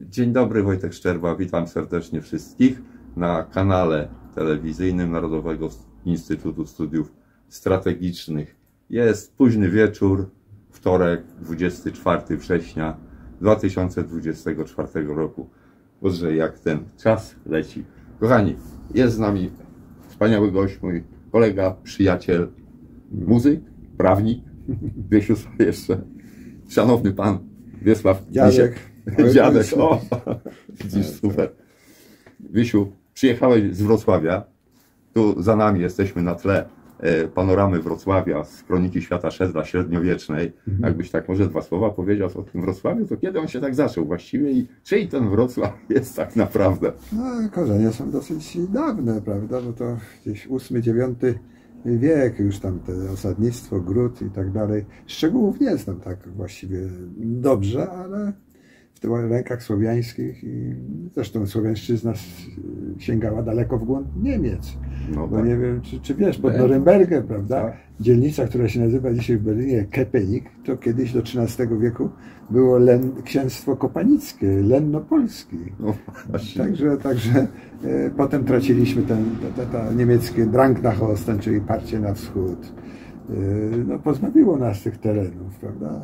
Dzień dobry, Wojtek Szczerba, witam serdecznie wszystkich na kanale telewizyjnym Narodowego Instytutu Studiów Strategicznych. Jest późny wieczór, wtorek, 24 września 2024 roku. Boże, jak ten czas leci. Kochani, jest z nami wspaniały gość, mój kolega, przyjaciel, muzyk, prawnik, Wiesiu jeszcze, szanowny pan Wiesław Dziadek. Dziadek, o! Widzisz, super. Wiesiu, przyjechałeś z Wrocławia. Tu za nami jesteśmy na tle panoramy Wrocławia z Kroniki Świata Szedra średniowiecznej. Jakbyś tak może dwa słowa powiedział o tym Wrocławiu, to kiedy on się tak zaczął właściwie i czyj ten Wrocław jest tak naprawdę? No, korzenie są dosyć dawne, prawda? Bo to gdzieś VIII-IX wiek, już tam te osadnictwo, gród i tak dalej. Szczegółów nie znam tak właściwie dobrze, ale w tych rękach słowiańskich i zresztą słowiańszczyzna sięgała daleko w głąb Niemiec. No bo tak. nie wiem, czy wiesz, pod Norymbergiem, prawda? Tak. Dzielnica, która się nazywa dzisiaj w Berlinie Kepenik, to kiedyś do XIII wieku było księstwo kopanickie, Lenno-Polski. No, Także potem traciliśmy ten niemieckie Drang nach Osten, czyli parcie na wschód. No, pozbawiło nas tych terenów, prawda?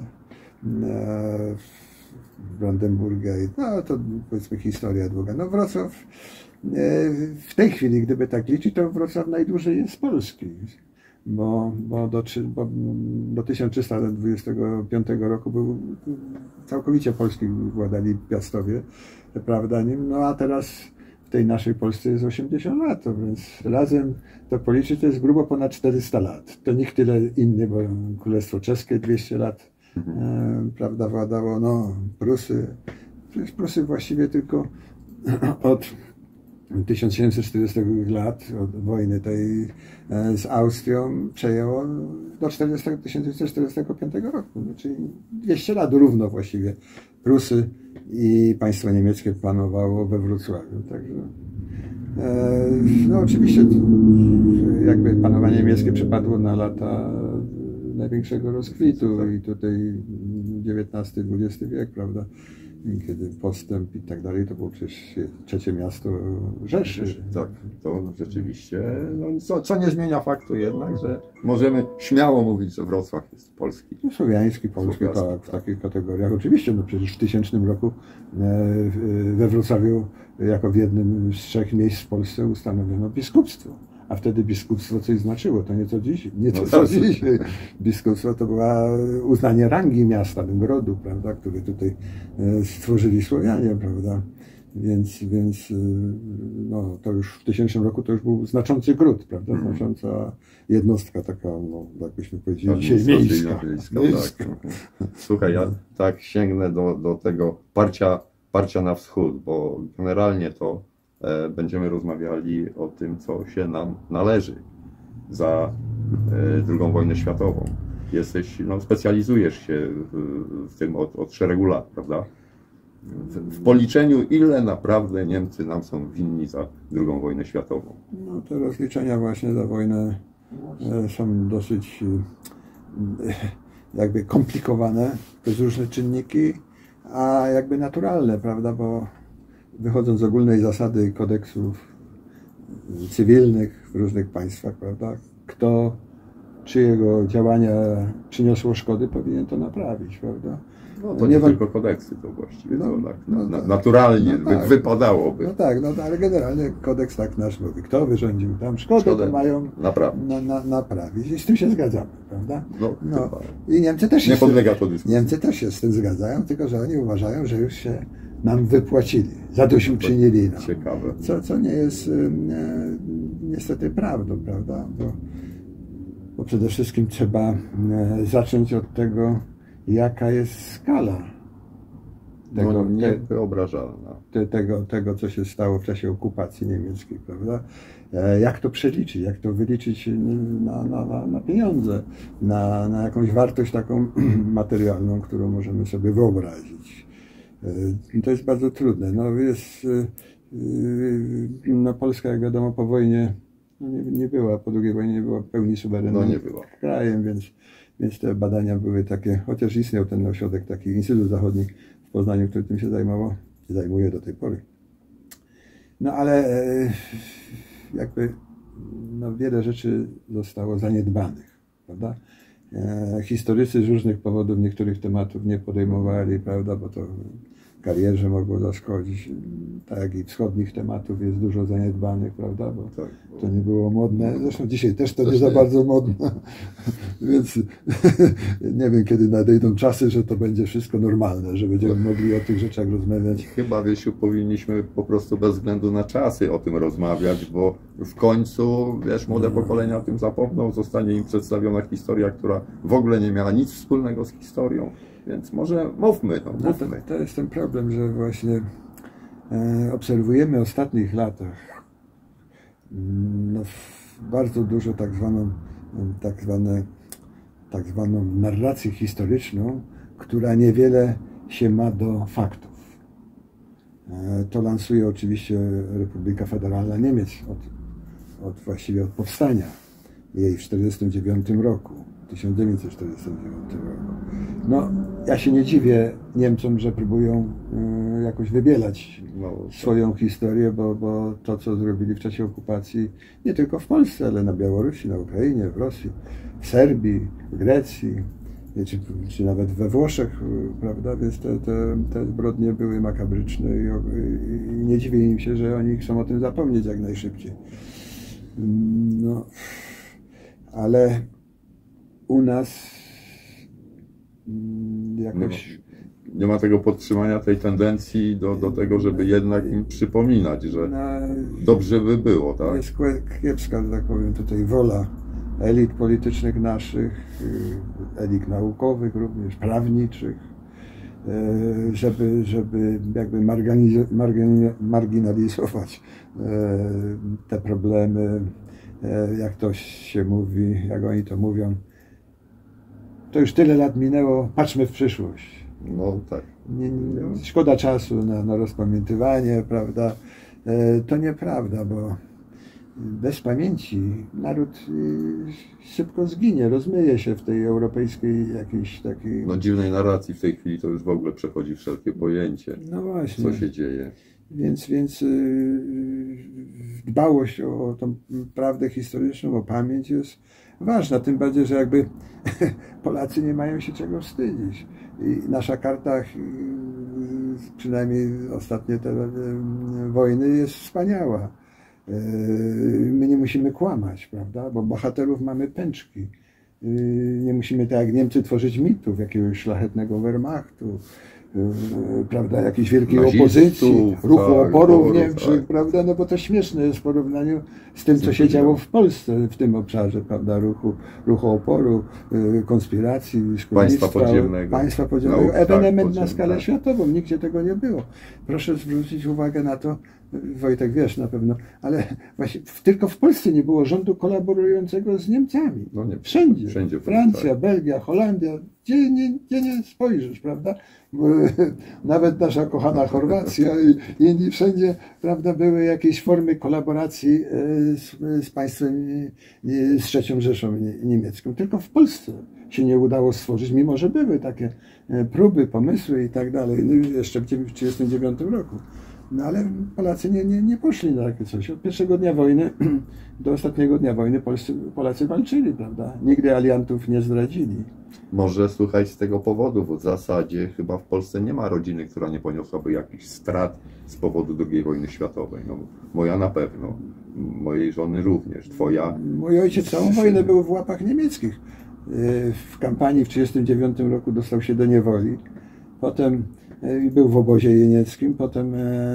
Brandenburga i no to powiedzmy historia długa. No Wrocław w tej chwili, gdyby tak liczyć, to Wrocław najdłużej jest z Polski, bo do 1325 roku był całkowicie Polski władali Piastowie, prawda? No a teraz w tej naszej Polsce jest 80 lat, to więc razem to policzyć to jest grubo ponad 400 lat. To nikt tyle inny, bo Królestwo Czeskie 200 lat prawda, władało, no Prusy. Przecież Prusy właściwie tylko od 1740 lat, od wojny tej z Austrią przejęło do 1945 roku, no, czyli 200 lat równo właściwie Prusy i państwo niemieckie panowało we Wrocławiu, także no oczywiście jakby panowanie niemieckie przypadło na lata największego rozkwitu i tutaj XIX-XX wiek, prawda, kiedy postęp i tak dalej, to było przecież trzecie miasto Rzeszy. Tak, to rzeczywiście, no, co nie zmienia faktu jednak, że możemy śmiało mówić, że Wrocław jest polski. No, słowiański, polski, tak, w takich kategoriach. Oczywiście, no przecież w 1000 roku we Wrocławiu jako w jednym z 3 miejsc w Polsce ustanowiono biskupstwo. A wtedy biskupstwo coś znaczyło, to nie co dziś. Dzisiaj. Biskupstwo to była uznanie rangi miasta, grodu, prawda, który tutaj stworzyli Słowianie, prawda. Więc no, to już w 1000 roku to już był znaczący gród, prawda, znacząca jednostka taka, no, jakbyśmy powiedzieli dzisiaj miejska. Tak. Słuchaj, ja tak sięgnę do tego parcia na wschód, bo generalnie to będziemy rozmawiali o tym, co się nam należy za II wojnę światową. No, specjalizujesz się w tym od szeregu lat, prawda? W policzeniu, ile naprawdę Niemcy nam są winni za II wojnę światową? No, te rozliczenia właśnie za wojnę są dosyć jakby komplikowane, to jest różne czynniki, a jakby naturalne, prawda, bo wychodząc z ogólnej zasady kodeksów cywilnych w różnych państwach, prawda, kto czyjego działania przyniosło szkody, powinien to naprawić, prawda. No to nie tylko kodeksy, to właściwie to tak, naturalnie wypadałoby. No tak, no ale generalnie kodeks tak nasz mówi, kto wyrządził tam szkodę, to mają naprawić. I z tym się zgadzamy, prawda? No. I Niemcy też nie podlega to dyskusji. Niemcy też się z tym zgadzają, tylko że oni uważają, że już się nam wypłacili, zadośćuczynili nam. Ciekawe. Co nie jest niestety prawdą, prawda? Bo przede wszystkim trzeba zacząć od tego, jaka jest skala niewyobrażalna tego, co się stało w czasie okupacji niemieckiej, prawda? Jak to przeliczyć, jak to wyliczyć na pieniądze, na jakąś wartość taką materialną, którą możemy sobie wyobrazić. To jest bardzo trudne. No Polska, jak wiadomo, po wojnie nie była, po II wojnie nie była w pełni suwerennym krajem, więc te badania były takie, chociaż istniał ten ośrodek, taki Instytut Zachodni w Poznaniu, który tym się zajmował, zajmuje do tej pory. No ale jakby no, wiele rzeczy zostało zaniedbanych, prawda? Historycy z różnych powodów niektórych tematów nie podejmowali, prawda, bo to karierze mogło zaszkodzić. Tak jak i wschodnich tematów jest dużo zaniedbanych, prawda, bo to nie było modne. Zresztą dzisiaj też to nie za bardzo modne. Więc nie wiem, kiedy nadejdą czasy, że to będzie wszystko normalne, że będziemy mogli o tych rzeczach rozmawiać. Chyba, Wiesiu, powinniśmy po prostu bez względu na czasy o tym rozmawiać, bo w końcu, wiesz, młode pokolenia o tym zapomną, zostanie im przedstawiona historia, która w ogóle nie miała nic wspólnego z historią. Więc może mówmy, no, mówmy. To jest ten problem, że właśnie obserwujemy w ostatnich latach no, bardzo dużo tak zwaną narrację historyczną, która niewiele się ma do faktów. To lansuje oczywiście Republika Federalna Niemiec właściwie od powstania jej w 1949 roku. 1949 roku. No, ja się nie dziwię Niemcom, że próbują jakoś wybielać swoją historię, bo to, co zrobili w czasie okupacji, nie tylko w Polsce, ale na Białorusi, na Ukrainie, w Rosji, w Serbii, w Grecji, czy nawet we Włoszech, prawda, więc te zbrodnie były makabryczne i nie dziwię im się, że oni chcą o tym zapomnieć jak najszybciej. No, ale u nas jakoś... Nie ma tego podtrzymania tej tendencji do tego, żeby jednak im przypominać, że dobrze by było, tak? Jest kiepska, że tak powiem, tutaj wola elit politycznych naszych, elit naukowych również, prawniczych, żeby jakby marginalizować te problemy, jak to się mówi, jak oni to mówią. To już tyle lat minęło, patrzmy w przyszłość. No tak. Szkoda czasu na rozpamiętywanie, prawda? To nieprawda, bo bez pamięci naród szybko zginie, rozmyje się w tej europejskiej jakiejś takiej... No dziwnej narracji w tej chwili to już w ogóle przechodzi wszelkie pojęcie, no właśnie, co się dzieje. Więc dbałość o tą prawdę historyczną, o pamięć jest ważna, tym bardziej, że jakby Polacy nie mają się czego wstydzić. I nasza karta, przynajmniej ostatnie te wojny, jest wspaniała. My nie musimy kłamać, prawda? Bo bohaterów mamy pęczki. Nie musimy tak jak Niemcy tworzyć mitów jakiegoś szlachetnego Wehrmachtu, prawda, jakiejś wielkiej opozycji, ruchu oporu w Niemczech, prawda, no bo to śmieszne jest w porównaniu z tym, co się działo w Polsce w tym obszarze, prawda, ruchu oporu, konspiracji, państwa podziemnego, ewenement na skalę światową, nigdzie tego nie było. Proszę zwrócić uwagę na to, Wojtek, wiesz na pewno, ale właśnie tylko w Polsce nie było rządu kolaborującego z Niemcami. No nie, wszędzie. Francja, tak. Belgia, Holandia, gdzie nie spojrzysz, prawda? Nawet nasza kochana Chorwacja i inni wszędzie, prawda, były jakieś formy kolaboracji z państwem, z III Rzeszą Niemiecką. Tylko w Polsce się nie udało stworzyć, mimo że były takie próby, pomysły i tak dalej, no jeszcze w 1939 roku. No ale Polacy nie poszli na takie coś. Od pierwszego dnia wojny do ostatniego dnia wojny Polacy walczyli, prawda? Nigdy aliantów nie zdradzili. Może słuchaj z tego powodu, bo w zasadzie chyba w Polsce nie ma rodziny, która nie poniosłaby jakichś strat z powodu II wojny światowej. No, moja na pewno, mojej żony również, twoja... Mój ojciec całą wojnę był w łapach niemieckich. W kampanii w 1939 roku dostał się do niewoli. Potem był w obozie jenieckim, potem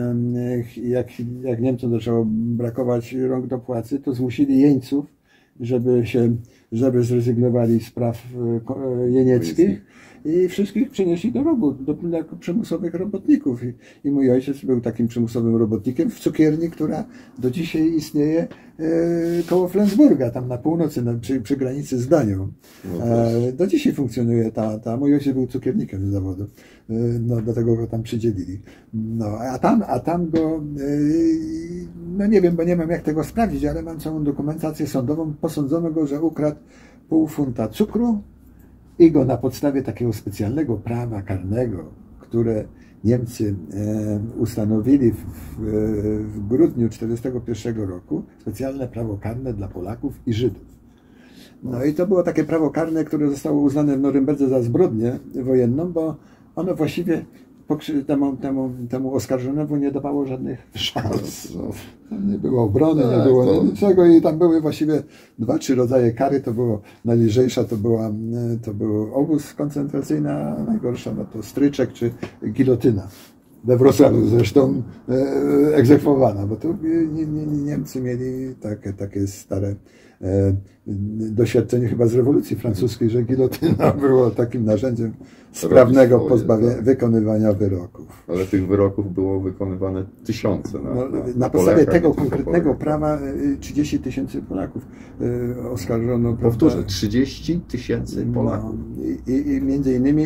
jak Niemcom zaczęło brakować rąk do płacy, to zmusili jeńców, żeby zrezygnowali z praw jenieckich i wszystkich przenieśli do robót, jako przymusowych robotników. I mój ojciec był takim przymusowym robotnikiem w cukierni, która do dzisiaj istnieje koło Flensburga, tam na północy, przy granicy z Danią. Do dzisiaj funkcjonuje mój ojciec był cukiernikiem z zawodu. No, do tego go tam przydzielili. No, a tam go, no nie wiem, bo nie mam jak tego sprawdzić, ale mam całą dokumentację sądową. Posądzono go, że ukradł pół funta cukru i go na podstawie takiego specjalnego prawa karnego, które Niemcy ustanowili w grudniu 1941 roku, specjalne prawo karne dla Polaków i Żydów. No i to było takie prawo karne, które zostało uznane w Norymberdze za zbrodnię wojenną, bo ono właściwie temu oskarżonemu nie dawało żadnych szans. Tam nie było obrony, nie było niczego i tam były właściwie 2-3 rodzaje kary. To było najlżejsza, to był obóz koncentracyjny, a najgorsza no to stryczek czy gilotyna. We Wrocławiu zresztą egzekwowana, bo to Niemcy mieli takie stare doświadczenie chyba z rewolucji francuskiej, że gilotyna było takim narzędziem sprawnego wykonywania wyroków. Ale tych wyroków było wykonywane tysiące. Na podstawie tego konkretnego prawa 30 000 Polaków oskarżono. Powtórzę, 30 000 Polaków. I między innymi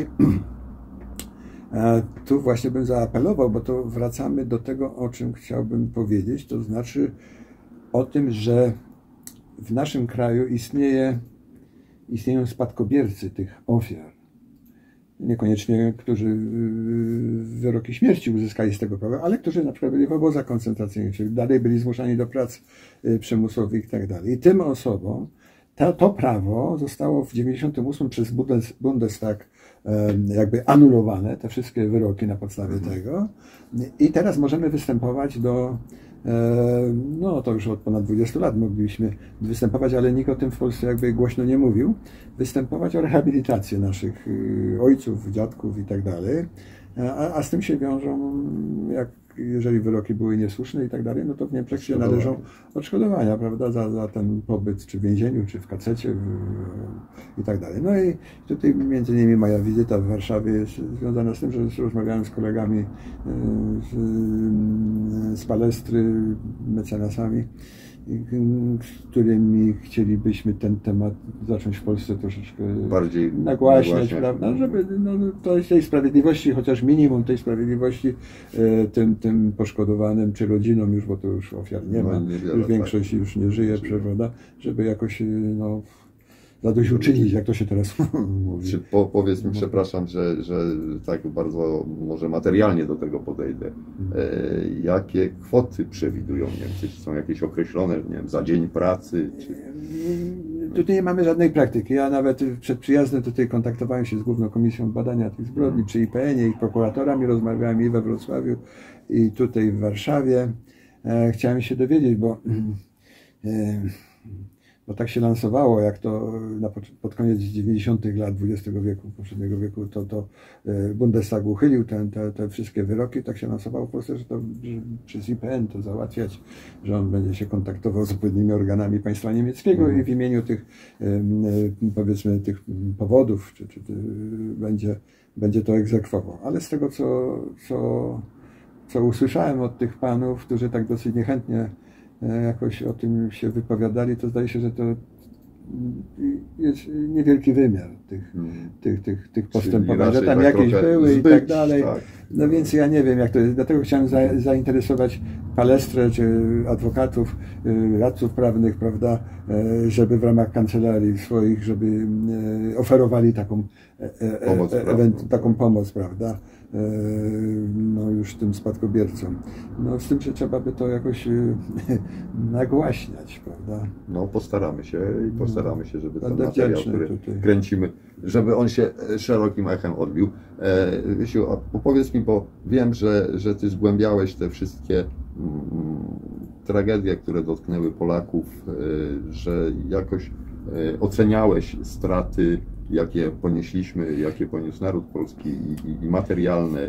tu właśnie bym zaapelował, bo to wracamy do tego, o czym chciałbym powiedzieć, to znaczy o tym, że w naszym kraju istnieją spadkobiercy tych ofiar. Niekoniecznie, którzy wyroki śmierci uzyskali z tego prawa, ale którzy na przykład byli w obozach koncentracyjnych, czy dalej byli zmuszani do prac przymusowych i tak dalej. I tym osobom to prawo zostało w 1998 przez Bundestag jakby anulowane, te wszystkie wyroki na podstawie tego. I teraz możemy występować no to już od ponad 20 lat mogliśmy występować, ale nikt o tym w Polsce jakby głośno nie mówił, występować o rehabilitację naszych ojców, dziadków i tak dalej. A z tym się wiążą, jeżeli wyroki były niesłuszne i tak dalej, no to w Niemczech się należą odszkodowania, prawda, za ten pobyt, czy w więzieniu, czy w kacecie i tak dalej. No i tutaj między innymi moja wizyta w Warszawie jest związana z tym, że rozmawiałem z kolegami z Palestry, mecenasami, którymi chcielibyśmy ten temat zacząć w Polsce troszeczkę bardziej nagłaśniać, prawda, żeby tej sprawiedliwości, chociaż minimum tej sprawiedliwości tym poszkodowanym, czy rodzinom już, bo to już ofiar nie ma, już większość już nie żyje, prawda, żeby jakoś zadośćuczynić, jak to się teraz mówi. Czy powiedz mi, przepraszam, że tak bardzo może materialnie do tego podejdę. Jakie kwoty przewidują Niemcy? Czy są jakieś określone, nie wiem, za dzień pracy? Czy... Tutaj nie mamy żadnej praktyki. Ja nawet przed przyjazdem tutaj kontaktowałem się z Główną Komisją Badania tych Zbrodni przy IPN-ie i prokuratorami, rozmawiałem i we Wrocławiu, i tutaj w Warszawie. Chciałem się dowiedzieć, bo tak się lansowało, jak to pod koniec 90. lat XX wieku, poprzedniego wieku, to Bundestag uchylił te wszystkie wyroki, tak się lansowało w Polsce, że przez IPN to załatwiać, że on będzie się kontaktował z odpowiednimi organami państwa niemieckiego i w imieniu tych, powiedzmy, tych powodów, czy będzie to egzekwował. Ale z tego, co usłyszałem od tych panów, którzy tak dosyć niechętnie jakoś o tym się wypowiadali, to zdaje się, że to jest niewielki wymiar tych postępowań, że tam jakieś były i tak dalej. Tak. No więc ja nie wiem, jak to jest. Dlatego chciałem zainteresować Palestrę, czy adwokatów, radców prawnych, prawda, żeby w ramach kancelarii swoich, żeby oferowali taką pomoc, prawda, no już tym spadkobiercom. No z tym, że trzeba by to jakoś nagłaśniać, prawda. No postaramy się, żeby ten materiał, który kręcimy, żeby on się szerokim echem odbił. Wiesiu, opowiedz mi, bo wiem, że ty zgłębiałeś te wszystkie tragedie, które dotknęły Polaków, że jakoś oceniałeś straty, jakie ponieśliśmy, jakie poniósł naród polski, i materialne,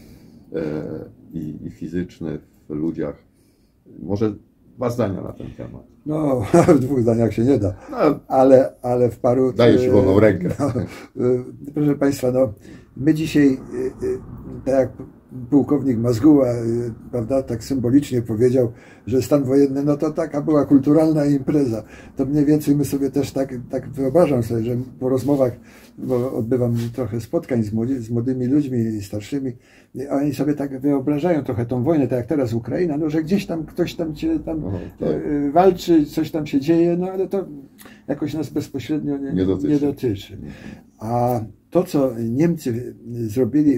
i fizyczne w ludziach. Może 2 zdania na ten temat. No, w 2 zdaniach się nie da, ale w paru... Daję ci wolną rękę. Proszę Państwa, my dzisiaj, tak jak pułkownik Mazguła, prawda, tak symbolicznie powiedział, że stan wojenny, no to taka była kulturalna impreza. To mniej więcej my sobie też tak wyobrażam sobie, że po rozmowach, bo odbywam trochę spotkań z młodymi ludźmi i starszymi, oni sobie tak wyobrażają trochę tą wojnę, tak jak teraz Ukraina, no że gdzieś tam ktoś tam cię walczy, coś tam się dzieje, no ale to jakoś nas bezpośrednio nie dotyczy. A to, co Niemcy zrobili,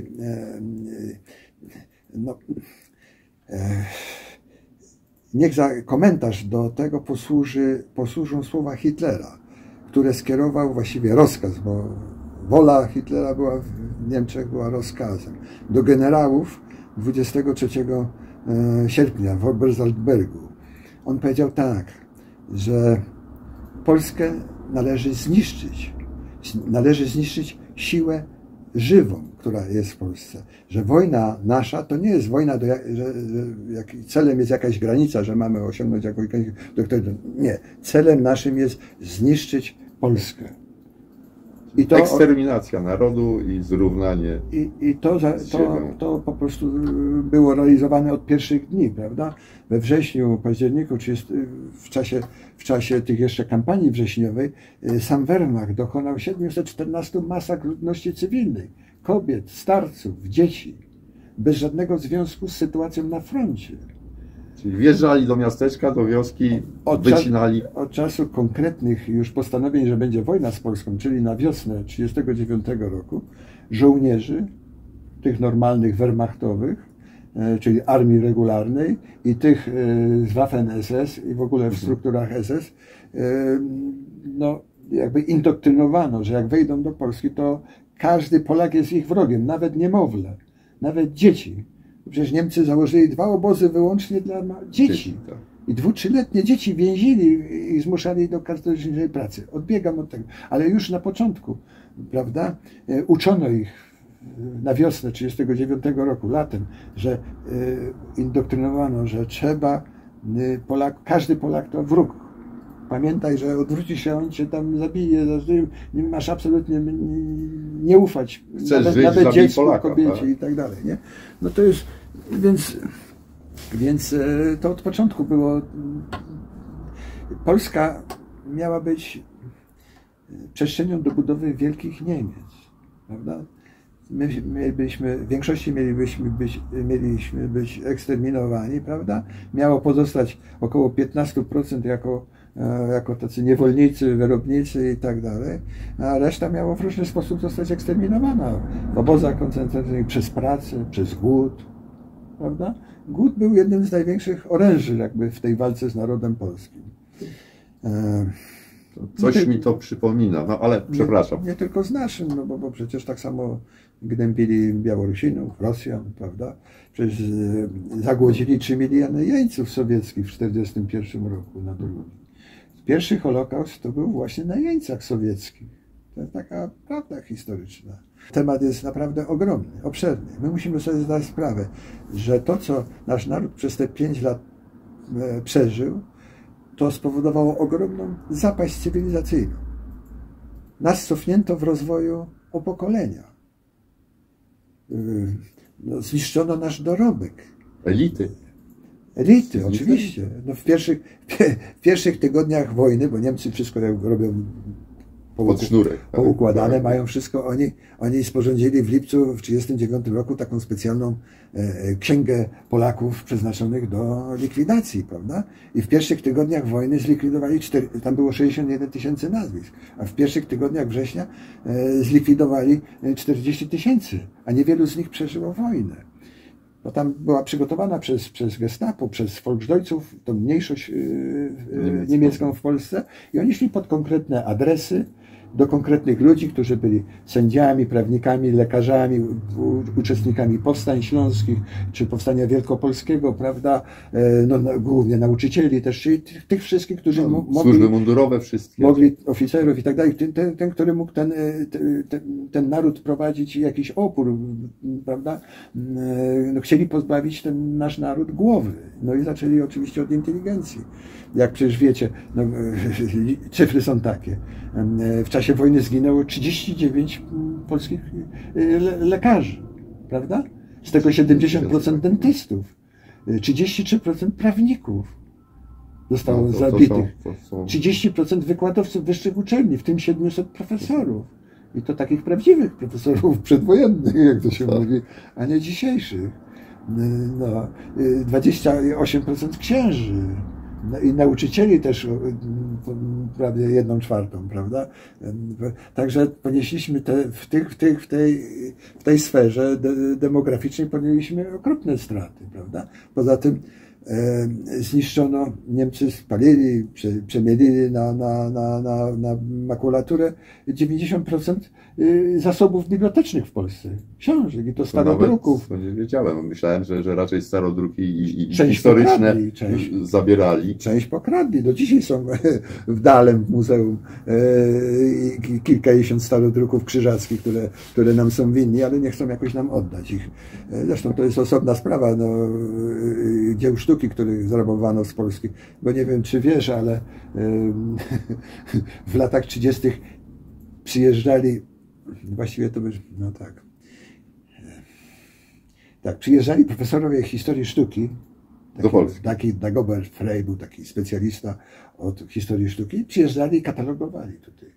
no, niech za komentarz do tego posłużą słowa Hitlera, które skierował, właściwie rozkaz, bo wola Hitlera była w Niemczech była rozkazem, do generałów 23 sierpnia w Obersalzbergu. On powiedział tak, że Polskę należy zniszczyć siłę żywą, która jest w Polsce. Że wojna nasza to nie jest wojna, że celem jest jakaś granica, że mamy osiągnąć jakąś... Nie. Celem naszym jest zniszczyć Polskę. I to, eksterminacja narodu i zrównanie. To po prostu było realizowane od pierwszych dni, prawda? We wrześniu, październiku, w czasie tych jeszcze kampanii wrześniowej, sam Wehrmacht dokonał 714 masakr ludności cywilnej, kobiet, starców, dzieci, bez żadnego związku z sytuacją na froncie. Czyli wjeżdżali do miasteczka, do wioski, wycinali. Od czasu konkretnych już postanowień, że będzie wojna z Polską, czyli na wiosnę 1939 roku, żołnierzy, tych normalnych wehrmachtowych, czyli armii regularnej i tych z Waffen-SS i w ogóle w strukturach SS, no jakby indoktrynowano, że jak wejdą do Polski, to każdy Polak jest ich wrogiem, nawet niemowlę, nawet dzieci. Przecież Niemcy założyli 2 obozy wyłącznie dla dzieci. I 2-3-letnie dzieci więzili i zmuszali do każdodziennej pracy. Odbiegam od tego. Ale już na początku, prawda, uczono ich na wiosnę 1939 roku, latem, że indoktrynowano, że trzeba, każdy Polak to wróg. Pamiętaj, że odwróci się, on cię tam zabije, nie masz absolutnie nie ufać. Chcesz żyć, nawet dziecku, Polaka, kobiecie tak? I tak dalej. Nie? No to jest, więc to od początku było. Polska miała być przestrzenią do budowy wielkich Niemiec, prawda? W większości mieliśmy być eksterminowani, prawda? Miało pozostać około 15% jako tacy niewolnicy, wyrobnicy i tak dalej, a reszta miała w różny sposób zostać eksterminowana. W obozach koncentracyjnych, przez pracę, przez głód, prawda? Głód był jednym z największych oręży jakby w tej walce z narodem polskim. Coś mi to przypomina, no ale przepraszam. Nie tylko z naszym, no bo przecież tak samo gnębili Białorusinów, Rosjan, prawda? Przecież zagłodzili 3 miliony jeńców sowieckich w 1941 roku na Doluni. Pierwszy Holokaust to był właśnie na jeńcach sowieckich. To jest taka prawda historyczna. Temat jest naprawdę ogromny, obszerny. My musimy sobie zdać sprawę, że to, co nasz naród przez te 5 lat przeżył, to spowodowało ogromną zapaść cywilizacyjną. Nas cofnięto w rozwoju o pokolenia. No, zniszczono nasz dorobek. Elity, oczywiście. No w pierwszych tygodniach wojny, bo Niemcy wszystko robią poukładane, mają wszystko. Oni sporządzili w lipcu w 1939 roku taką specjalną księgę Polaków przeznaczonych do likwidacji, prawda? I w pierwszych tygodniach wojny zlikwidowali tam było 61 000 nazwisk, a w pierwszych tygodniach września zlikwidowali 40 000, a niewielu z nich przeżyło wojnę. Bo tam była przygotowana przez Gestapo, przez Volksdeutschów, tą mniejszość niemiecką w Polsce i oni szli pod konkretne adresy, do konkretnych ludzi, którzy byli sędziami, prawnikami, lekarzami, uczestnikami powstań śląskich, czy powstania wielkopolskiego, prawda, no, głównie nauczycieli też, czyli tych wszystkich, którzy mogli... Służby mundurowe wszystkie. Mogli, oficerów i tak dalej. Ten, który mógł ten naród prowadzić jakiś opór, prawda, no, chcieli pozbawić ten nasz naród głowy. No i zaczęli oczywiście od inteligencji. Jak przecież wiecie, no, cyfry są takie. W czasie wojny zginęło 39 polskich lekarzy, prawda? Z tego 70% dentystów, 33% prawników zostało zabitych, 30% wykładowców wyższych uczelni, w tym 700 profesorów. I to takich prawdziwych profesorów przedwojennych, jak to się mówi, a nie dzisiejszych. No, 28% księży. No i nauczycieli też prawie 1/4, prawda? Także ponieśliśmy w tej sferze demograficznej ponieśliśmy okropne straty, prawda? Poza tym zniszczono, Niemcy spalili, przemielili na makulaturę 90% zasobów bibliotecznych w Polsce. Książek i to starodruków. To nie wiedziałem. Myślałem, że raczej starodruki i historyczne zabierali. Część pokradli. Do dzisiaj są w Dahlem w muzeum kilkadziesiąt starodruków krzyżackich, które nam są winni, ale nie chcą jakoś nam oddać ich. Zresztą to jest osobna sprawa. No, dzieł sztuki, których zrabowano z Polski. Bo nie wiem, czy wiesz, ale w latach 30. przyjeżdżali, właściwie to by, no tak. Tak, przyjeżdżali profesorowie historii sztuki. Do Polski. Taki Dagobert Frey był taki specjalista od historii sztuki. Przyjeżdżali i katalogowali tutaj.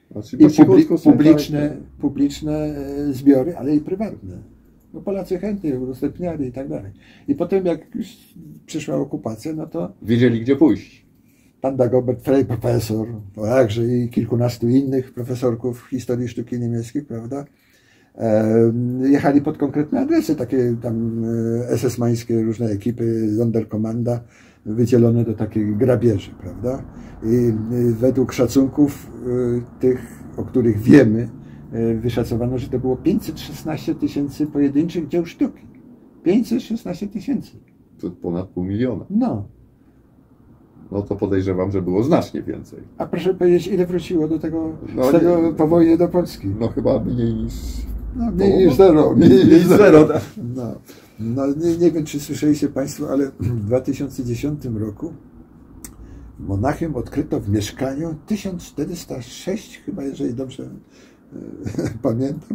I publiczne zbiory, ale i prywatne. No Polacy chętnie udostępniali i tak dalej. I potem jak już przyszła okupacja, no to wiedzieli, gdzie pójść. Pan Dagobert Frey, profesor, także i kilkunastu innych profesorków historii sztuki niemieckiej, prawda? Jechali pod konkretne adresy, takie tam SS-mańskie różne ekipy, Sonderkommanda, wydzielone do takiej grabieży, prawda? I według szacunków tych, o których wiemy, wyszacowano, że to było 516 000 pojedynczych dzieł sztuki. 516 000. To ponad 500 000. No. No to podejrzewam, że było znacznie więcej. A proszę powiedzieć, ile wróciło do tego, z tego po wojnie do Polski? No chyba mniej niż... No, mniej niż zero. Mniej niż zero. No nie wiem, czy słyszeliście Państwo, ale w 2010 roku w Monachium odkryto w mieszkaniu 1406, chyba jeżeli dobrze pamiętam,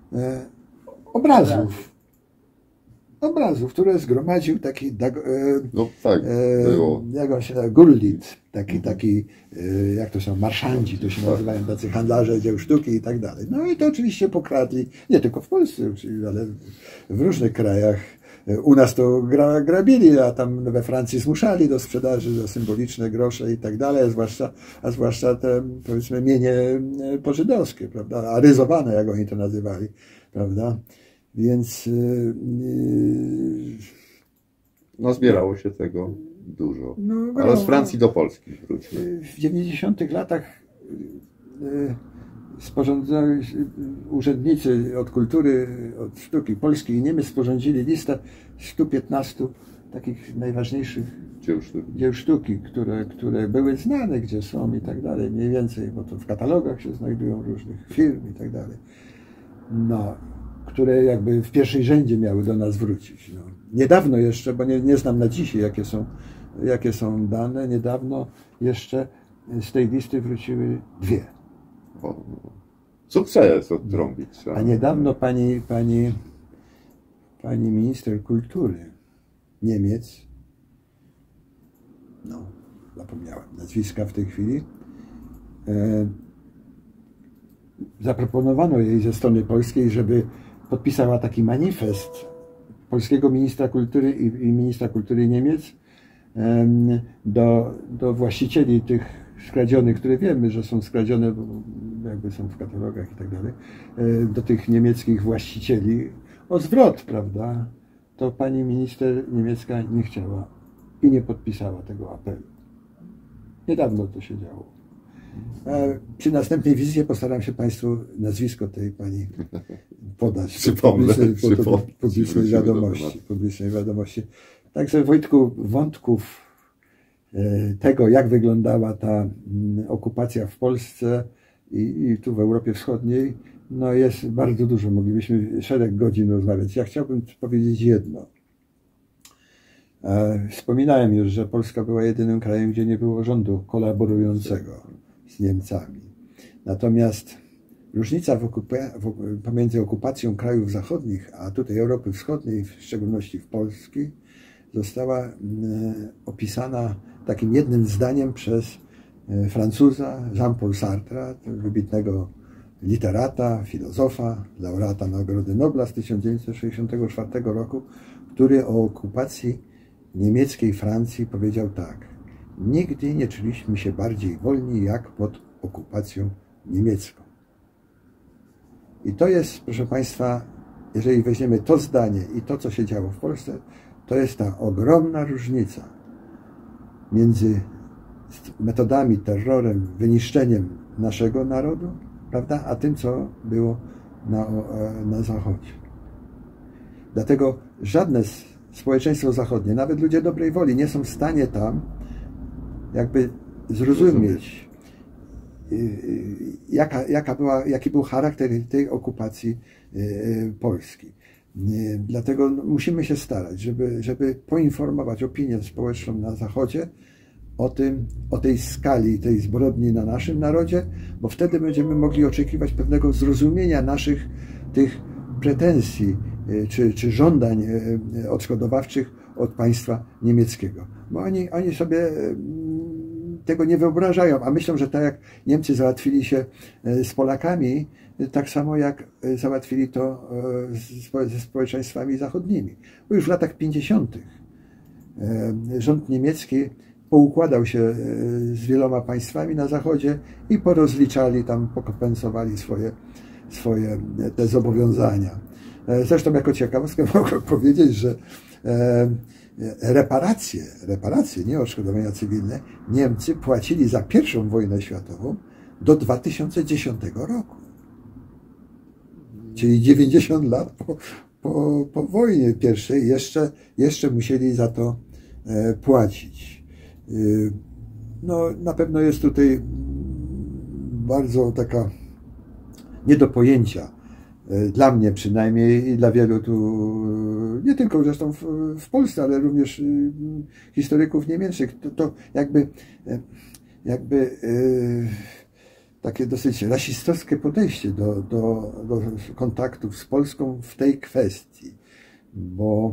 obrazów, które zgromadził taki no tak, było. Jak on się nazywa, Gurlitt, taki jak to są, marszandzi, to się nazywają, tacy handlarze dzieł sztuki i tak dalej. No i to oczywiście pokradli, nie tylko w Polsce, ale w różnych krajach. U nas to grabili, a tam we Francji zmuszali do sprzedaży za symboliczne grosze i tak dalej, a zwłaszcza te, powiedzmy, mienie pożydowskie, prawda, aryzowane, jak oni to nazywali, prawda. Więc no zbierało się tego dużo. No, ale z Francji do Polski wróćmy. W 90 latach sporządzali urzędnicy od kultury, od sztuki polskiej i Niemiec sporządzili listę 115 takich najważniejszych dzieł sztuki, które były znane, gdzie są i tak dalej, mniej więcej, bo to w katalogach się znajdują różnych firm i tak dalej. No, które jakby w pierwszej rzędzie miały do nas wrócić. No. Niedawno jeszcze, bo nie znam na dzisiaj, jakie są dane, niedawno jeszcze z tej listy wróciły 2. Sukces odtrąbić. A niedawno pani minister kultury Niemiec, no zapomniałem nazwiska w tej chwili, zaproponowano jej ze strony polskiej, żeby podpisała taki manifest polskiego ministra kultury i ministra kultury Niemiec do właścicieli tych skradzionych, które wiemy, że są skradzione, bo jakby są w katalogach i tak dalej, do tych niemieckich właścicieli o zwrot, prawda? To pani minister niemiecka nie chciała i nie podpisała tego apelu. Niedawno to się działo. Przy następnej wizycie postaram się Państwu nazwisko tej pani podać. Publicznej wiadomości. Także Wojtku, wątków tego, jak wyglądała ta okupacja w Polsce i tu w Europie Wschodniej, no jest bardzo dużo. Moglibyśmy szereg godzin rozmawiać. Ja chciałbym powiedzieć jedno. Wspominałem już, że Polska była jedynym krajem, gdzie nie było rządu kolaborującego z Niemcami. Natomiast różnica pomiędzy okupacją krajów zachodnich, a tutaj Europy Wschodniej, w szczególności w Polski, została opisana takim jednym zdaniem przez Francuza Jean-Paul Sartre, wybitnego literata, filozofa, laureata Nagrody Nobla z 1964 roku, który o okupacji niemieckiej Francji powiedział tak: nigdy nie czuliśmy się bardziej wolni jak pod okupacją niemiecką. I to jest, proszę Państwa, jeżeli weźmiemy to zdanie i to, co się działo w Polsce, to jest ta ogromna różnica między metodami, terrorem, wyniszczeniem naszego narodu, prawda, a tym, co było na Zachodzie. Dlatego żadne społeczeństwo zachodnie, nawet ludzie dobrej woli, nie są w stanie tam jakby zrozumieć, jaki był charakter tej okupacji Polski. Dlatego musimy się starać, żeby poinformować opinię społeczną na Zachodzie o tej skali, tej zbrodni na naszym narodzie, bo wtedy będziemy mogli oczekiwać pewnego zrozumienia naszych tych pretensji czy żądań odszkodowawczych od państwa niemieckiego. Bo oni sobie tego nie wyobrażają, a myślą, że tak jak Niemcy załatwili się z Polakami, tak samo jak załatwili to ze społeczeństwami zachodnimi. Bo już w latach 50. rząd niemiecki poukładał się z wieloma państwami na Zachodzie i porozliczali tam, pokompensowali swoje te zobowiązania. Zresztą jako ciekawostkę mogę powiedzieć, że reparacje, nie odszkodowania cywilne, Niemcy płacili za I wojnę światową do 2010 roku. Czyli 90 lat po wojnie pierwszej jeszcze musieli za to płacić. No, na pewno jest tutaj bardzo taka nie do pojęcia, dla mnie przynajmniej i dla wielu tu, nie tylko zresztą w Polsce, ale również historyków niemieckich, to jakby takie dosyć rasistowskie podejście do kontaktów z Polską w tej kwestii, bo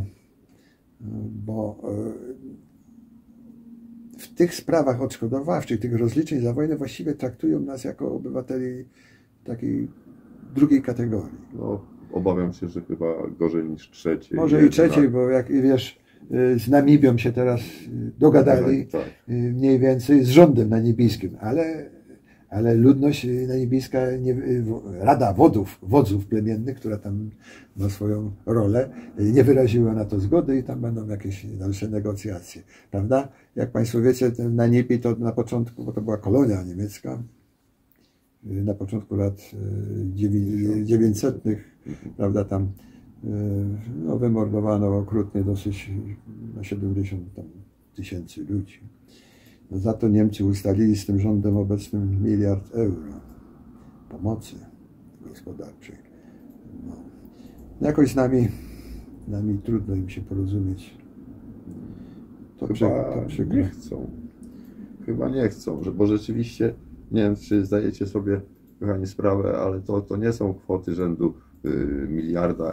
w tych sprawach odszkodowawczych, tych rozliczeń za wojnę właściwie traktują nas jako obywateli takiej drugiej kategorii. No, obawiam się, że chyba gorzej niż trzeciej. Może i trzeciej, bo jak wiesz, z Namibią się teraz dogadali, tak. Mniej więcej z rządem namibijskim, ale ludność namibijska, Rada Wodzów Plemiennych, która tam ma swoją rolę, nie wyraziła na to zgody i tam będą jakieś dalsze negocjacje, prawda? Jak Państwo wiecie, Namibii to na początku, bo to była kolonia niemiecka, na początku lat 900, prawda, tam no, wymordowano okrutnie dosyć 70 tysięcy ludzi. No, za to Niemcy ustalili z tym rządem obecnym €1 miliard pomocy gospodarczej. No. Jakoś z nami trudno im się porozumieć. To nie chcą. Chyba nie chcą, bo rzeczywiście, nie wiem, czy zdajecie sobie, kochani, sprawę, ale to nie są kwoty rzędu €1 miliarda.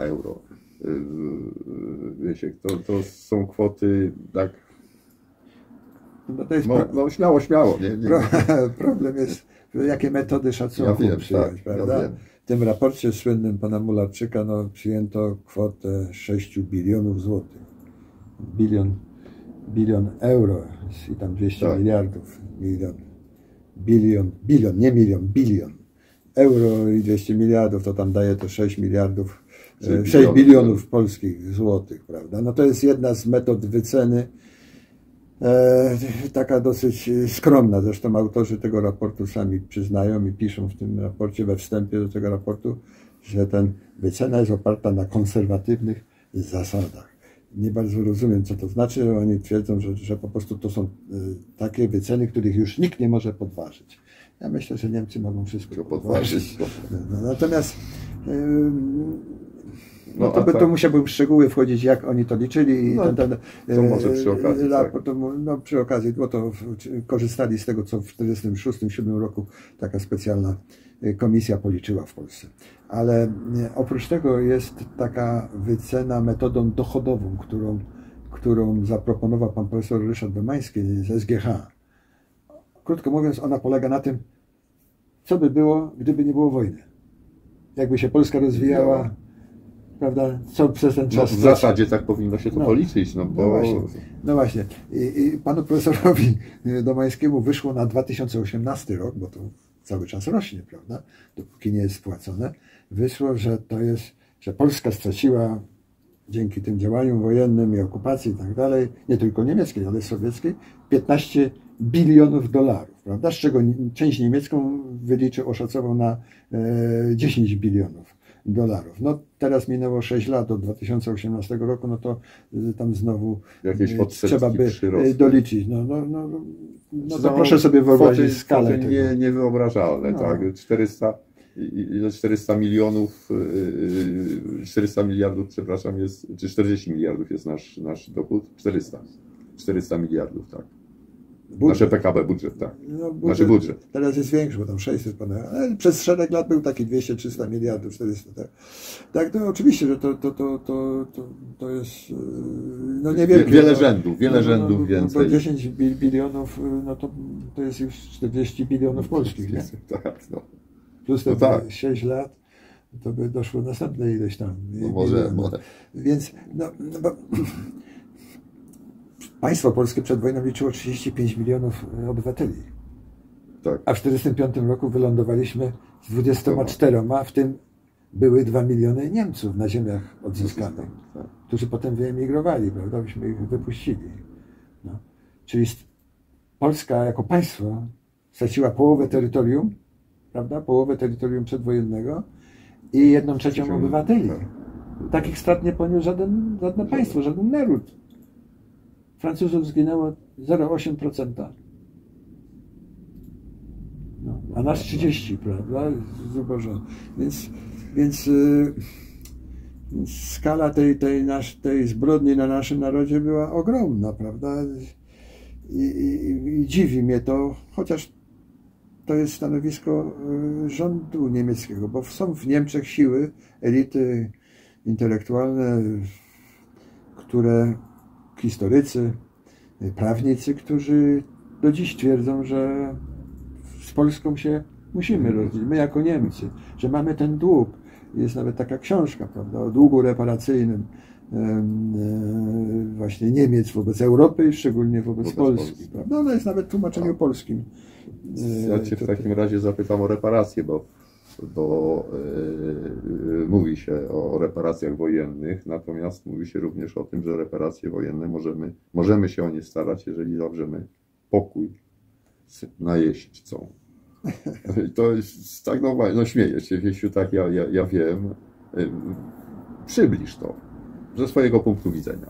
Wiecie, to są kwoty tak. No to jest śmiało. Nie. Problem jest, jakie metody szacunku przyjąć, prawda? Ja wiem. W tym raporcie słynnym pana Mularczyka przyjęto kwotę 6 bilionów złotych. Bilion euro i tam 200 miliardów. Bilion, nie milion, bilion. Euro i 200 miliardów, to tam daje to 6 miliardów, 6 bilionów polskich złotych, prawda? No to jest jedna z metod wyceny, taka dosyć skromna. Zresztą autorzy tego raportu sami przyznają i piszą w tym raporcie, we wstępie do tego raportu, że wycena jest oparta na konserwatywnych zasadach. Nie bardzo rozumiem, co to znaczy. Oni twierdzą, że po prostu to są takie wyceny, których już nikt nie może podważyć. Ja myślę, że Niemcy mogą wszystko podważyć. No, natomiast to musiałbym w szczegóły wchodzić, jak oni to liczyli. To może przy okazji. Przy okazji, bo to korzystali z tego, co w 1946-1947 roku taka specjalna komisja policzyła w Polsce. Ale oprócz tego jest taka wycena metodą dochodową, którą zaproponował pan profesor Ryszard Domański z SGH. Krótko mówiąc, ona polega na tym, co by było, gdyby nie było wojny. Jakby się Polska rozwijała, prawda, co przez ten No, czas... w zasadzie tak powinno się to policzyć, no bo... No właśnie. I panu profesorowi Domańskiemu wyszło na 2018 rok, bo to cały czas rośnie, prawda, dopóki nie jest spłacone, wyszło, że to jest, że Polska straciła dzięki tym działaniom wojennym i okupacji i tak dalej, nie tylko niemieckiej, ale sowieckiej, 15 bilionów dolarów, prawda? Z czego część niemiecką wyliczył, oszacował na 10 bilionów dolarów. No teraz minęło 6 lat od 2018 roku, no to tam znowu jakieś trzeba by przyrosły. doliczyć. No to proszę sobie wyobrazić skalę tego. Niewyobrażalne, No. tak? 400 milionów, 400 miliardów, przepraszam, jest, czy 40 miliardów jest nasz dochód? 400 miliardów, tak. Nasze PKB, budżet, tak. No, Nasz budżet. Teraz jest większy, bo tam 600 ponad, ale przez szereg lat był taki 200-300 miliardów, 400. Tak, to oczywiście, że to jest no niewielkie. Wiele rzędów więcej. Bo 10 bilionów, no to jest już 40 bilionów polskich, nie? Tak, no. Plus te No tak. 6 lat, to by doszło następne ileś tam. No może. Więc, bo państwo polskie przed wojną liczyło 35 milionów obywateli. Tak. A w 1945 roku wylądowaliśmy z 24, w tym były 2 miliony Niemców na ziemiach odzyskanych, Tak. którzy potem wyemigrowali, prawda? Byśmy ich wypuścili. No. Czyli Polska jako państwo straciła połowę terytorium, prawda? Połowę terytorium przedwojennego i 1/3 obywateli. Takich strat nie poniósł żadne państwo, żaden naród. Francuzów zginęło 0,8%. No, a nas 30%, prawda? Zubożone. Więc skala tej zbrodni na naszym narodzie była ogromna, prawda? I dziwi mnie to, chociaż to jest stanowisko rządu niemieckiego, bo są w Niemczech siły, elity intelektualne, historycy, prawnicy, którzy do dziś twierdzą, że z Polską się musimy rozliczyć, my jako Niemcy, że mamy ten dług. Jest nawet taka książka, prawda, o długu reparacyjnym właśnie Niemiec wobec Europy i szczególnie wobec Polski. Prawda? Ona jest nawet w tłumaczeniu polskim. Ja cię w takim razie zapytam o reparacje, bo mówi się o reparacjach wojennych, natomiast mówi się również o tym, że reparacje wojenne możemy się o nie starać, jeżeli zawrzemy pokój z najeźdźcą. To jest tak, no śmieję się, Wiesiu, tak, ja wiem. Przybliż to ze swojego punktu widzenia.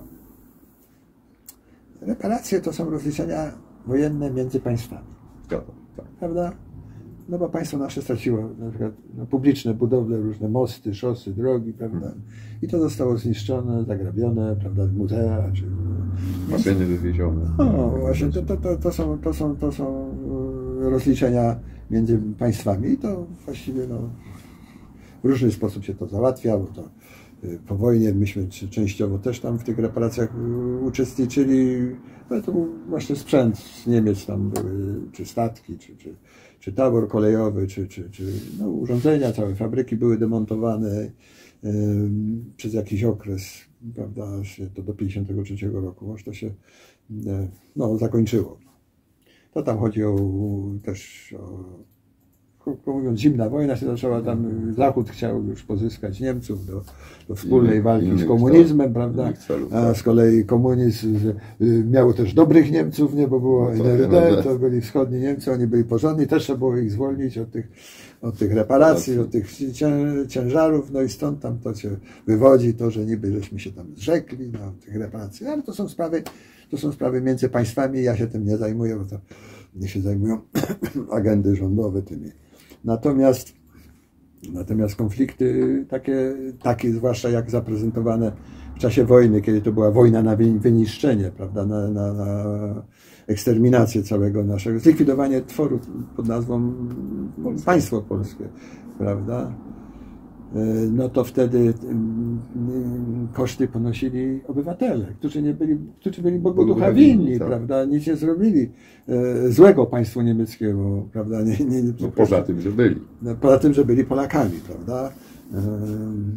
Reparacje to są rozliczenia wojenne między państwami. Zgadzam, tak. Prawda? No bo państwo nasze straciło na przykład publiczne budowle, różne mosty, szosy, drogi, prawda? I to zostało zniszczone, zagrabione, prawda, muzea, czy... Maszyny wywiezione. No właśnie, to są rozliczenia między państwami i to właściwie w różny sposób się to załatwia, bo to po wojnie myśmy częściowo też tam w tych reparacjach uczestniczyli, ale to był właśnie sprzęt z Niemiec, tam były czy statki, czy tabor kolejowy, czy urządzenia, całe fabryki były demontowane przez jakiś okres, prawda, to do 1953 roku, aż to się zakończyło. To tam chodzi też krótko mówiąc, zimna wojna się zaczęła, tam Zachód chciał już pozyskać Niemców do wspólnej walki z komunizmem, prawda? A z kolei komunizm miał też dobrych Niemców, nie, bo było NRD, to byli wschodni Niemcy, oni byli porządni, też trzeba było ich zwolnić od tych reparacji, od tych ciężarów, no i stąd tam to się wywodzi, to, że niby żeśmy się tam zrzekli tych reparacji, ale to są sprawy między państwami, ja się tym nie zajmuję, bo to nie się zajmują agendy rządowe tymi. Natomiast konflikty takie zwłaszcza jak zaprezentowane w czasie wojny, kiedy to była wojna na wyniszczenie, prawda, na eksterminację całego naszego, zlikwidowanie tworu pod nazwą państwo polskie, prawda, no to wtedy koszty ponosili obywatele, którzy byli Bogu ducha winni, tak, prawda, nic nie zrobili złego państwu niemieckiemu, prawda, poza tym, że byli. Poza tym, że byli Polakami, prawda.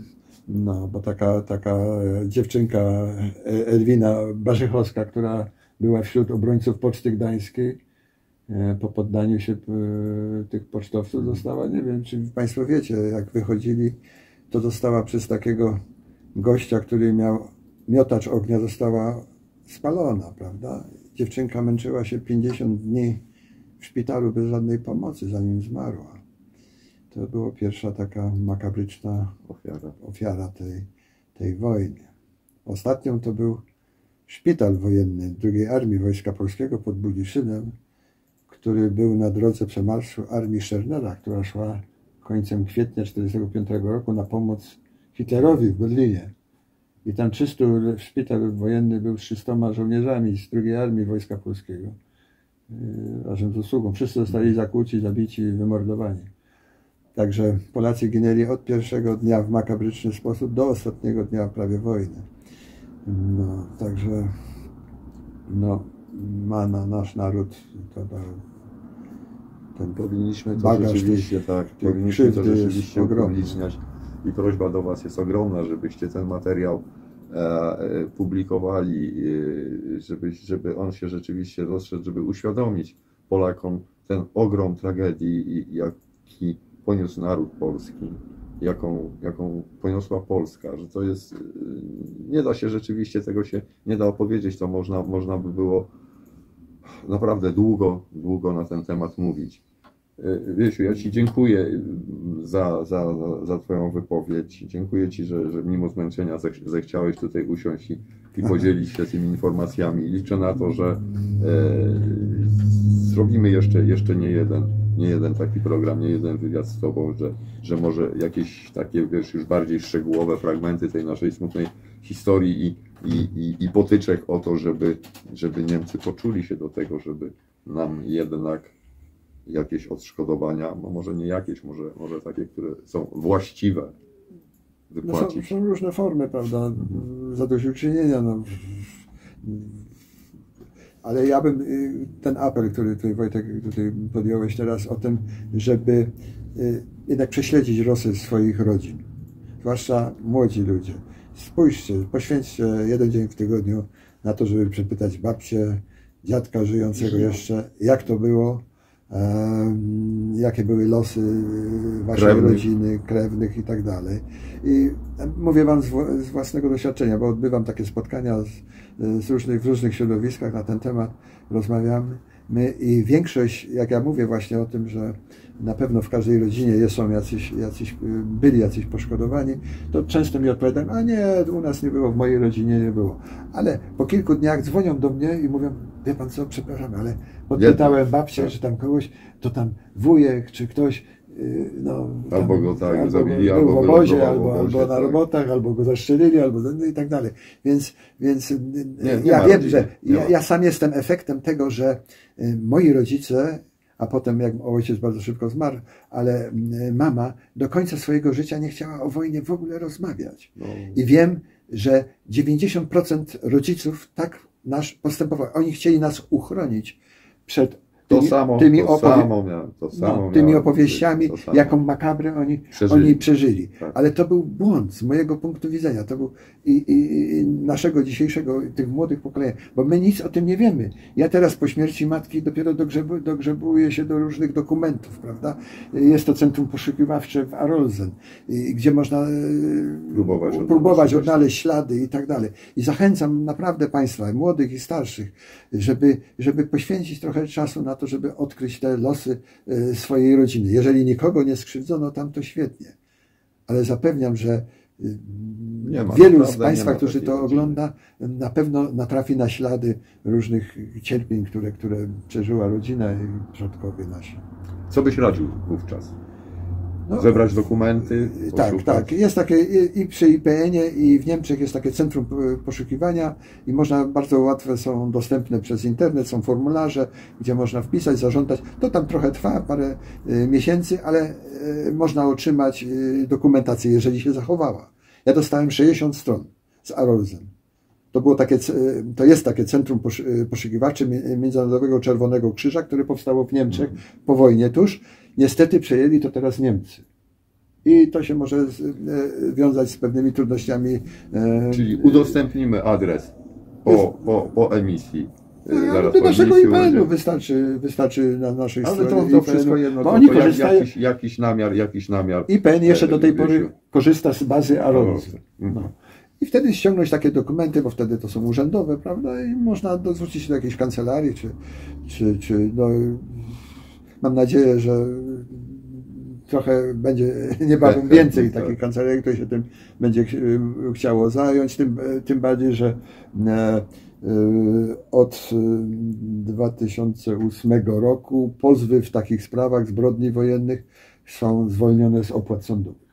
No, bo taka dziewczynka Elwina Barzychowska, która była wśród obrońców Poczty Gdańskiej, po poddaniu się tych pocztowców została, nie wiem, czy Państwo wiecie, jak wychodzili, to została przez takiego gościa, który miał miotacz ognia, została spalona, prawda? Dziewczynka męczyła się 50 dni w szpitalu bez żadnej pomocy, zanim zmarła. To była pierwsza taka makabryczna ofiara tej wojny. Ostatnią to był szpital wojenny II Armii Wojska Polskiego pod Budziszynem, który był na drodze przemarszu armii Schernera, która szła końcem kwietnia 1945 roku na pomoc Hitlerowi w Berlinie. I tam szpital wojenny był z 300 żołnierzami z II Armii Wojska Polskiego, razem z usługą. Wszyscy zostali zakłuci, zabici i wymordowani. Także Polacy ginęli od pierwszego dnia w makabryczny sposób do ostatniego dnia prawie wojny. No, także ma nasz naród ten powinniśmy to rzeczywiście powinniśmy to rzeczywiście upubliczniać i prośba do Was jest ogromna, żebyście ten materiał publikowali, żeby on się rzeczywiście rozszedł, żeby uświadomić Polakom ten ogrom tragedii, jaki poniósł naród polski, jaką poniosła Polska, że to jest, nie da się rzeczywiście, tego się nie da opowiedzieć, to można by było naprawdę długo na ten temat mówić. Wiesiu, ja Ci dziękuję za Twoją wypowiedź. Dziękuję Ci, że mimo zmęczenia zechciałeś tutaj usiąść i podzielić się tymi informacjami. Liczę na to, że zrobimy jeszcze nie jeden taki program, nie jeden wywiad z Tobą, że może jakieś takie, wiesz, już bardziej szczegółowe fragmenty tej naszej smutnej historii i potyczek o to, żeby Niemcy poczuli się do tego, żeby nam jednak jakieś odszkodowania, no może nie jakieś, może takie, które są właściwe, wypłacić. No są różne formy, prawda, zadośćuczynienia, no. Ale ja bym, ten apel, który tutaj Wojtek podjąłeś teraz o tym, żeby jednak prześledzić losy swoich rodzin, zwłaszcza młodzi ludzie. Spójrzcie, poświęćcie jeden dzień w tygodniu na to, żeby przepytać babcię, dziadka żyjącego jeszcze, jak to było, jakie były losy waszej rodziny, krewnych i tak dalej. I mówię Wam z własnego doświadczenia, bo odbywam takie spotkania w różnych środowiskach na ten temat, rozmawiamy. I większość, jak ja mówię właśnie o tym, że na pewno w każdej rodzinie są byli jacyś poszkodowani, to często mi odpowiadają, a nie, u nas nie było, w mojej rodzinie nie było. Ale po kilku dniach dzwonią do mnie i mówią, wie pan co, przepraszam, ale podpytałem babcię, czy tam kogoś, to tam wujek, czy ktoś, no, albo go tak zabili, albo w obozie, albo na robotach, albo go zastrzelili, albo i tak dalej. Więc ja wiem, że ja sam jestem efektem tego, że moi rodzice, a potem jak ojciec bardzo szybko zmarł, ale mama do końca swojego życia nie chciała o wojnie w ogóle rozmawiać. No. I wiem, że 90% rodziców tak postępowało. Oni chcieli nas uchronić przed tymi opowieściami, jaką makabrę oni przeżyli. Tak. Ale to był błąd z mojego punktu widzenia. To był i naszego dzisiejszego, tych młodych pokoleń, bo my nic o tym nie wiemy. Ja teraz po śmierci matki dopiero dogrzebuję się do różnych dokumentów, prawda? Jest to centrum poszukiwawcze w Arolsen, gdzie można próbować odnaleźć ślady i tak dalej. I zachęcam naprawdę Państwa, młodych i starszych, żeby poświęcić trochę czasu na to, żeby odkryć te losy swojej rodziny. Jeżeli nikogo nie skrzywdzono tam, to świetnie. Ale zapewniam, że wielu z Państwa, którzy to ogląda, na pewno natrafi na ślady różnych cierpień, które przeżyła rodzina i przodkowie nasi. Co byś radził wówczas? Zebrać dokumenty? Tak. Jest takie i przy IPN-ie i w Niemczech jest takie centrum poszukiwania i bardzo łatwe są dostępne przez internet, są formularze, gdzie można wpisać, zażądać. To tam trochę trwa, parę miesięcy, ale można otrzymać dokumentację, jeżeli się zachowała. Ja dostałem 60 stron z Arolsen. To jest takie centrum poszukiwacze Międzynarodowego Czerwonego Krzyża, które powstało w Niemczech po wojnie tuż. Niestety przejęli to teraz Niemcy. i to się może wiązać z pewnymi trudnościami. Czyli udostępnimy adres po emisji. Do naszego IPN-u wystarczy na naszej stronie. Ale to wszystko jedno, bo oni korzystają. Jakiś namiar. IPN jeszcze do tej pory korzysta z bazy AROS. No. I wtedy ściągnąć takie dokumenty, bo wtedy to są urzędowe, prawda? I można zwrócić się do jakiejś kancelarii, czy no, mam nadzieję, że trochę będzie niebawem więcej takich kancelarii, które się tym będzie chciało zająć, tym bardziej, że od 2008 roku pozwy w takich sprawach zbrodni wojennych są zwolnione z opłat sądowych.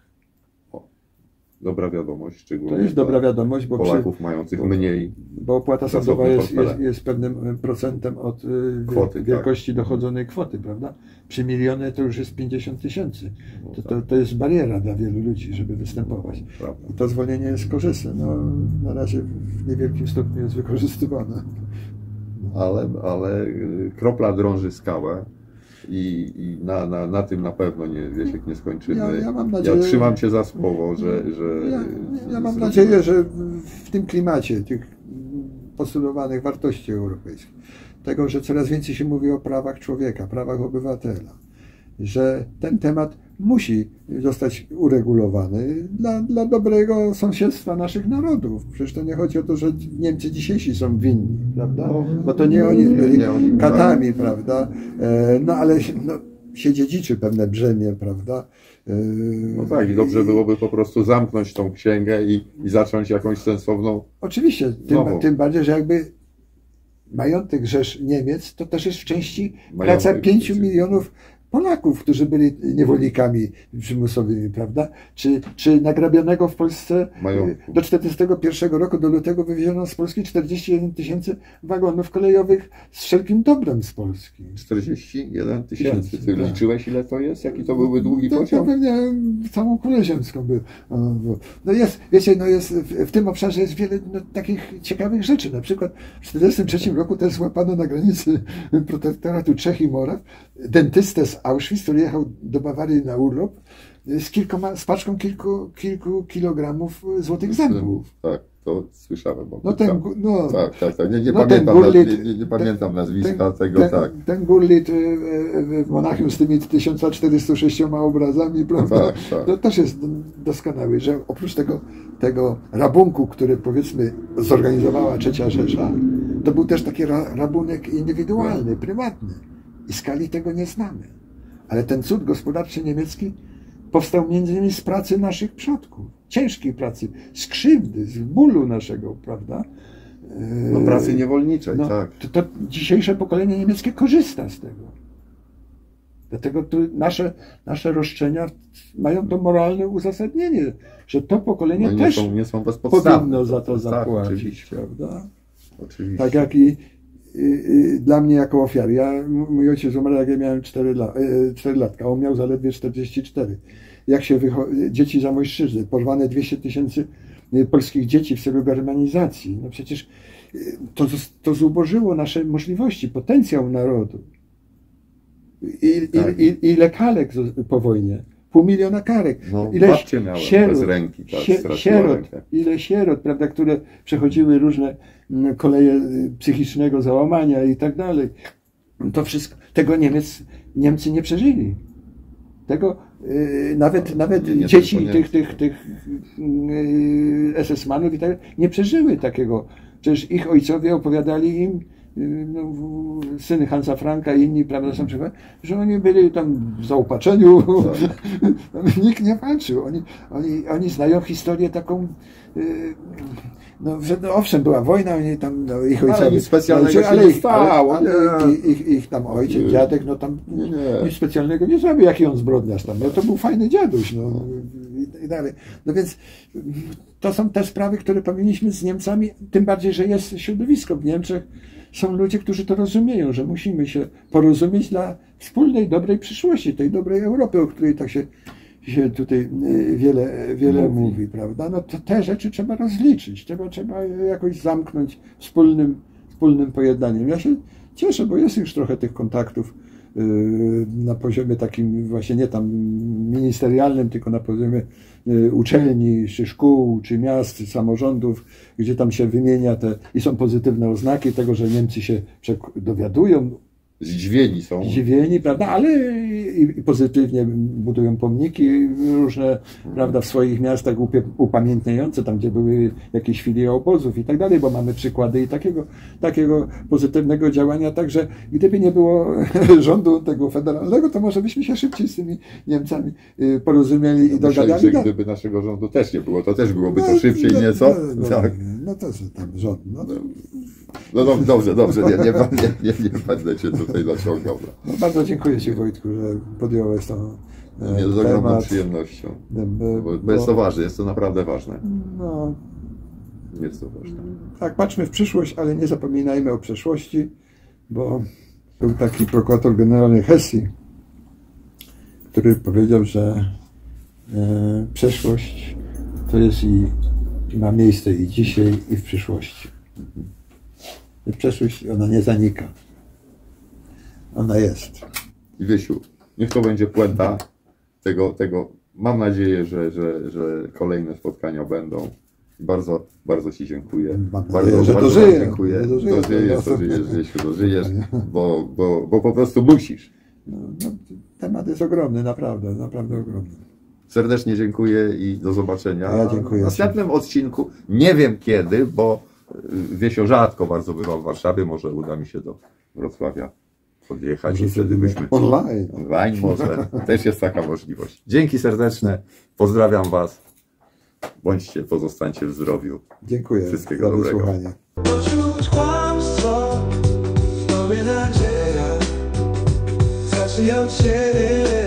Dobra wiadomość, szczególnie to jest dobra wiadomość, bo Polaków mających mniej. Bo opłata sądowa jest pewnym procentem od kwoty, wielkości dochodzonej kwoty, prawda? Przy milionie to już jest 50 000. To jest bariera dla wielu ludzi, żeby występować. I to zwolnienie jest korzystne. No, na razie w niewielkim stopniu jest wykorzystywane. Ale kropla drąży skałę. I na tym na pewno Wiesiek nie skończymy. Ja mam nadzieję, ja trzymam Cię za słowo, że ja mam nadzieję, że w tym klimacie tych postulowanych wartości europejskich, tego, że coraz więcej się mówi o prawach człowieka, prawach obywatela, że ten temat musi zostać uregulowany dla dobrego sąsiedztwa naszych narodów. Przecież to nie chodzi o to, że Niemcy dzisiejsi są winni, prawda? Bo to nie oni byli katami, prawda? No ale się dziedziczy pewne brzemię, prawda? No tak, i dobrze byłoby po prostu zamknąć tą księgę i zacząć jakąś sensowną. Oczywiście, tym bardziej, że jakby majątek Rzesz Niemiec to też jest w części praca 5 milionów Polaków, którzy byli niewolnikami przymusowymi, prawda? Czy nagrabionego w Polsce do 1941 roku, do lutego wywieziono z Polski 41 000 wagonów kolejowych z wszelkim dobrem z Polski. 41 000. Ty liczyłeś, ile to jest? Jaki to byłby długi pociąg? To pewnie całą kulę ziemską by. No jest, wiecie, jest w tym obszarze jest wiele takich ciekawych rzeczy. Na przykład w 1943 roku też złapano na granicy protektoratu Czech i Moraw dentystę z Auschwitz, który jechał do Bawarii na urlop z paczką kilku kilogramów złotych zębów. Tak, to słyszałem. Tak. Nie pamiętam nazwiska tego. Ten Gurlit w Monachium z tymi 1406 obrazami, prawda? Tak. To też jest doskonały, że oprócz tego rabunku, który powiedzmy zorganizowała III Rzesza, to był też taki rabunek indywidualny, prywatny. I skali tego nie znamy. Ale ten cud gospodarczy niemiecki powstał między innymi z pracy naszych przodków. Ciężkiej pracy, z krzywdy, z bólu naszego, prawda? Pracy niewolniczej, tak. To dzisiejsze pokolenie niemieckie korzysta z tego. Dlatego tu nasze roszczenia mają to moralne uzasadnienie, że to pokolenie też nie są powinno za to zapłacić, prawda? Oczywiście. Tak jak i dla mnie jako ofiary. Mój ojciec umarł, jak ja miałem 4 latka, on miał zaledwie 44. Jak się dzieci Zamojszczyzny, porwane 200 000 polskich dzieci w celu germanizacji. No przecież to zubożyło nasze możliwości, potencjał narodu. Ile kalek po wojnie? 500 000 karek. Ile sierot, bez ręki, ile sierot, prawda, które przechodziły różne koleje psychicznego załamania i tak dalej. To wszystko, tego Niemcy nie przeżyli. Tego nawet dzieci tych SS-manów i tak nie przeżyły takiego. Przecież ich ojcowie opowiadali im, syny Hansa Franka i inni, prawda, są przykład, że oni byli tam w zaopatrzeniu, nikt nie walczył. Oni znają historię taką, że owszem, była wojna, oni tam, ich ojcowie, nic specjalnego się nie stało. Ich tam ojciec, dziadek, nic specjalnego nie zrobił, jaki on zbrodniarz tam, to był fajny dziaduś, i dalej. No więc to są te sprawy, które powinniśmy z Niemcami, tym bardziej, że jest środowisko w Niemczech, są ludzie, którzy to rozumieją, że musimy się porozumieć dla wspólnej, dobrej przyszłości, tej dobrej Europy, o której tak się tutaj wiele mówi, prawda? No to te rzeczy trzeba rozliczyć, trzeba jakoś zamknąć wspólnym pojednaniem. Ja się cieszę, bo jest już trochę tych kontaktów na poziomie takim właśnie nie tam ministerialnym, tylko na poziomie uczelni, czy szkół, czy miast, czy samorządów, gdzie tam się wymienia i są pozytywne oznaki tego, że Niemcy się dowiadują, Zdziwieni, prawda, ale i pozytywnie budują pomniki różne, prawda, w swoich miastach upamiętniające, tam gdzie były jakieś filie obozów i tak dalej, bo mamy przykłady i takiego pozytywnego działania, także gdyby nie było rządu tego federalnego, to może byśmy się szybciej z tymi Niemcami porozumieli i dogadali. Że gdyby naszego rządu też nie było, to też byłoby to szybciej nieco. Tak. No to że tam rząd. No dobrze, nie będę cię tutaj zaciągał. No, bardzo dziękuję Ci, Wojtku, że podjąłeś to. Z ogromną przyjemnością. Bo jest to ważne, jest to naprawdę ważne. No, jest to ważne. Tak, patrzmy w przyszłość, ale nie zapominajmy o przeszłości, bo był taki prokurator generalny Hesse, który powiedział, że przeszłość to jest i ma miejsce i dzisiaj, i w przyszłości. Przeszłość, ona nie zanika. Ona jest. I Wiesiu, niech to będzie puenta tego. Mam nadzieję, że kolejne spotkania będą. Bardzo, bardzo Ci dziękuję. Że dożyję. Dziękuję. Dożyjesz, Wiesiu, dożyjesz, bo po prostu musisz. No, temat jest ogromny, naprawdę ogromny. Serdecznie dziękuję i do zobaczenia. Ja dziękuję. W następnym odcinku, nie wiem kiedy, bo Wiesio rzadko bardzo bywa w Warszawie, może uda mi się do Wrocławia podjechać i wtedy byśmy... Online może, też jest taka możliwość. Dzięki serdeczne, pozdrawiam Was, pozostańcie w zdrowiu. Dziękuję. Wszystkiego dobrego. Wysłuchanie. Poczuć kłamstwo, w tobie nadzieja, zacznij od siebie.